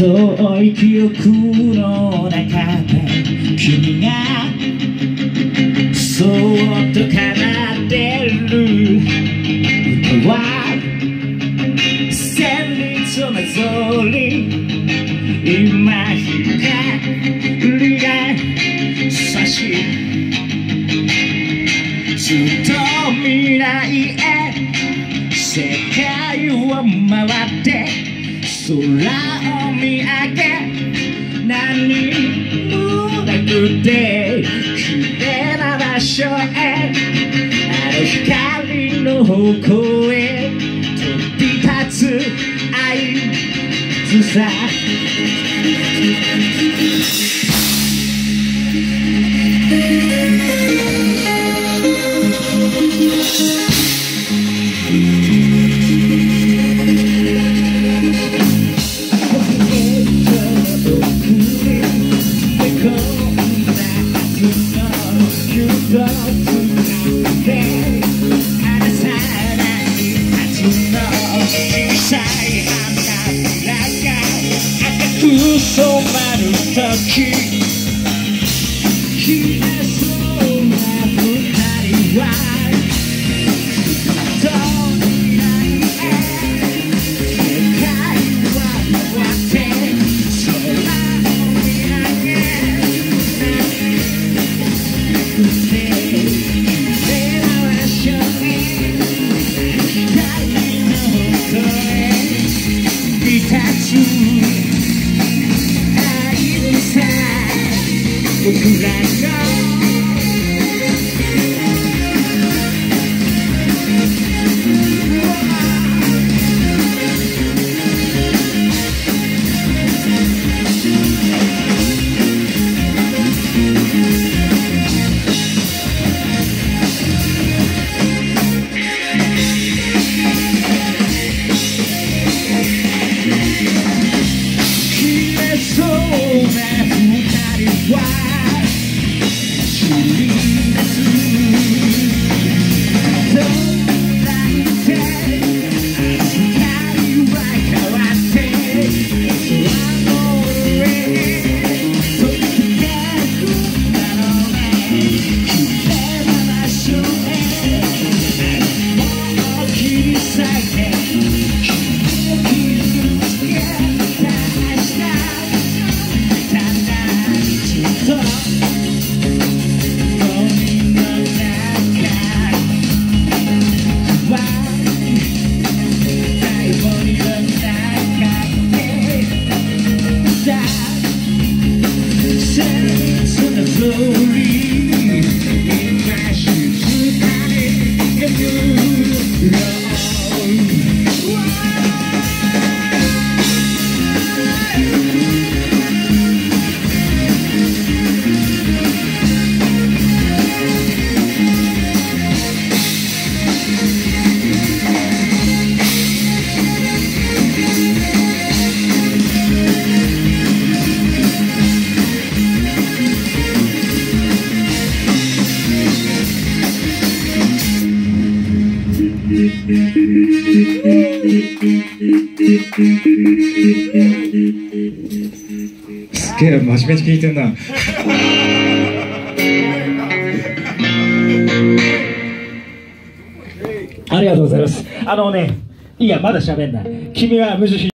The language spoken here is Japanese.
遠い記憶の中で君がそっと奏でる歌は旋律をなぞり今光が差しずっと未来へ世界を回って空を見上げ何もなくて綺麗な場所へあの光の方向へ飛び立つ合図さ染まる時消えそうな二人は遠い未来へ世界は回って空を見上げ綺麗な場所へ光の元へ飛び立つ僕らが消えそうな二人はすげえ真面目に聞いてんなありがとうございます。いやまだ喋んない。君は無印